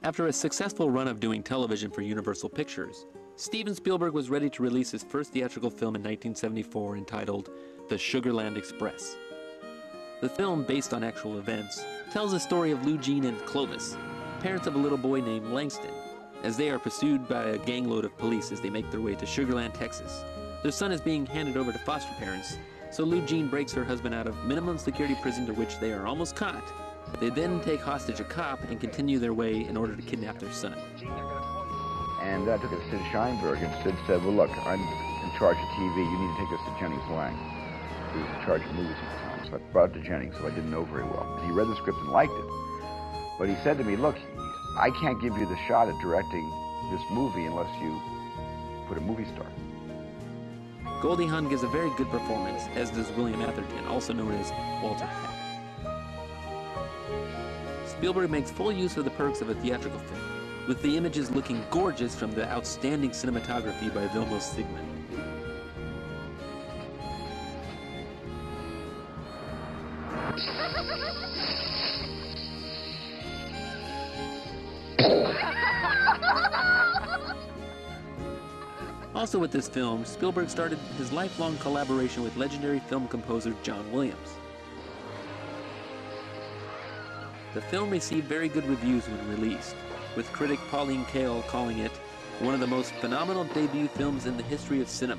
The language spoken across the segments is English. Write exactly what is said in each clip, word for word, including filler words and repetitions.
After a successful run of doing television for Universal Pictures, Steven Spielberg was ready to release his first theatrical film in nineteen seventy-four entitled The Sugarland Express. The film, based on actual events, tells the story of Lou Jean and Clovis, parents of a little boy named Langston, as they are pursued by a gangload of police as they make their way to Sugarland, Texas. Their son is being handed over to foster parents, so Lou Jean breaks her husband out of minimum security prison to which they are almost caught. They then take hostage a cop and continue their way in order to kidnap their son. And I took it to Sid Sheinberg, and Sid said, well, look, I'm in charge of T V. You need to take this to Jennings Lang, who was in charge of movies at the time. So I brought it to Jennings, who I didn't know very well. And he read the script and liked it. But he said to me, look, I can't give you the shot at directing this movie unless you put a movie star. Goldie Hawn gives a very good performance, as does William Atherton, also known as Walter Peck. Spielberg makes full use of the perks of a theatrical film, with the images looking gorgeous from the outstanding cinematography by Vilmos Zsigmondt. Also with this film, Spielberg started his lifelong collaboration with legendary film composer John Williams. The film received very good reviews when released, with critic Pauline Kael calling it one of the most phenomenal debut films in the history of cinema.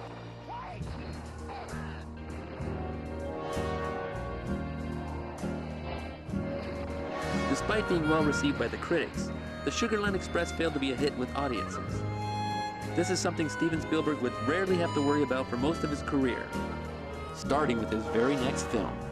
Despite being well received by the critics, The Sugarland Express failed to be a hit with audiences. This is something Steven Spielberg would rarely have to worry about for most of his career, starting with his very next film.